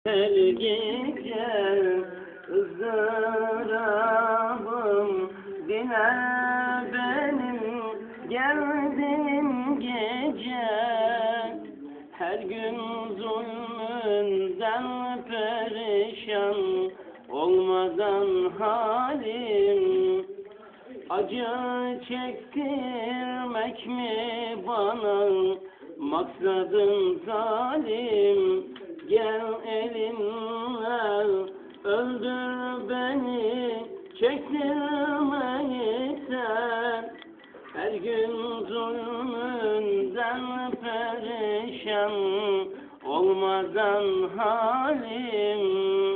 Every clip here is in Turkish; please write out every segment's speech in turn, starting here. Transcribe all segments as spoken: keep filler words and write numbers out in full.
Her gece ızdırabım diner benim geldiğim gece. Her gün zulmünden perişan olmadan halim. Acı çektirmek mi bana maksadın zalim? Gel elinle öldür beni, çektirmeyi sen. Her gün zulmünden perişan olmadan halim.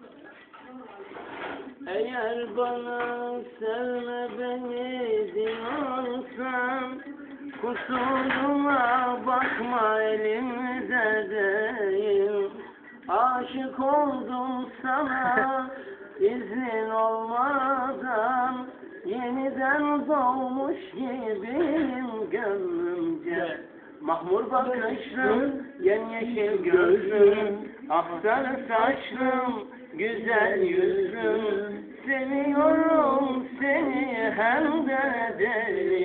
Eğer bana sevme beni diyorsan, kusuruma bakma elimde değil. Aşık oldum sana iznin olmadan, yeniden doğmuş gibiyim gönlümce. Mahmur bakışlım, yemyeşil gözlüm, aktar saçlım, güzel yüzlüm. Seviyorum seni hem de deli.